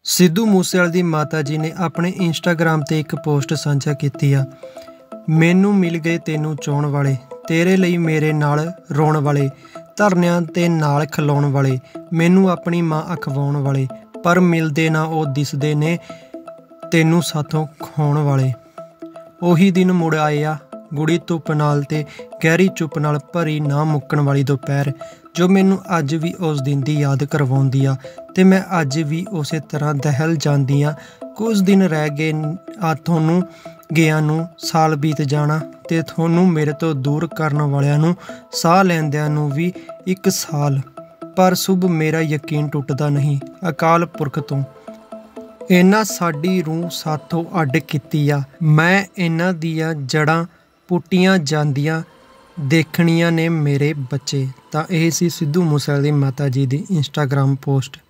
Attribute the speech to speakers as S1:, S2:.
S1: ਸਿੱਧੂ ਮੂਸੇਵਾਲੇ ਦੀ ਮਾਤਾ ਜੀ ਨੇ ਆਪਣੇ ਇੰਸਟਾਗ੍ਰਾਮ ਤੇ ਇੱਕ ਪੋਸਟ ਸਾਂਝਾ ਕੀਤੀ ਆ। ਮੈਨੂੰ ਮਿਲ ਗਏ ਤੈਨੂੰ ਚਾਹੁਣ ਵਾਲੇ, ਤੇਰੇ ਲਈ ਮੇਰੇ ਨਾਲ ਰੋਣ ਵਾਲੇ, ਧਰਨਿਆਂ ਤੇ ਨਾਲ ਖਲੋਣ ਵਾਲੇ, ਮੈਨੂੰ ਆਪਣੀ ਮਾਂ ਅਖਵਾਉਣ ਵਾਲੇ, ਪਰ ਮਿਲਦੇ ਨਾ ਉਹ ਦਿਸਦੇ ਨੇ ਤੈਨੂੰ ਸਾਥੋਂ ਖੋਣ ਵਾਲੇ। ਉਹੀ ਦਿਨ ਮੁੜ ਆਏ ਆ, ਗੂੜੀ ਧੁੱਪ ਨਾਲ ਤੇ ਗਹਿਰੀ ਚੁੱਪ ਨਾਲ ਭਰੀ ਨਾ ਮੁੱਕਣ ਵਾਲੀ ਦੁਪਹਿਰ, ਜੋ ਮੈਨੂੰ ਅੱਜ ਵੀ ਉਸ ਦਿਨ ਦੀ ਯਾਦ ਕਰਵਾਉਂਦੀ ਆ ਤੇ ਮੈਂ ਅੱਜ ਵੀ ਉਸੇ ਤਰ੍ਹਾਂ ਦਹਿਲ ਜਾਂਦੀ ਆ। ਕੁਝ ਦਿਨ ਰਹਿ ਗਏ ਆ ਤੁਹਾਨੂੰ ਗਿਆ ਨੂੰ, ਸਾਲ ਬੀਤ ਜਾਣਾ ਤੇ ਤੁਹਾਨੂੰ ਮੇਰੇ ਤੋਂ ਦੂਰ ਕਰਨ ਵਾਲਿਆਂ ਨੂੰ, ਸਾਹ ਲੈਂਦਿਆਂ ਨੂੰ ਵੀ 1 ਸਾਲ। ਪਰ ਸੁਭ ਮੇਰਾ ਯਕੀਨ ਟੁੱਟਦਾ ਨਹੀਂ ਅਕਾਲ ਪੁਰਖ ਤੋਂ। ਇਹਨਾਂ ਸਾਡੀ ਰੂਹ ਸਾਥੋਂ ਅੱਡ ਕੀਤੀ ਆ, ਮੈਂ ਇਹਨਾਂ ਦੀਆਂ ਜੜ੍ਹਾਂ ਪੁੱਟੀਆਂ ਜਾਂਦੀਆਂ ਦੇਖਣੀਆਂ ਨੇ ਮੇਰੇ ਬੱਚੇ। ਤਾਂ ਇਹ ਸੀ ਸਿੱਧੂ ਮੂਸੇਵਾਲੇ ਦੀ ਮਾਤਾ ਜੀ ਦੀ ਇੰਸਟਾਗ੍ਰਾਮ ਪੋਸਟ।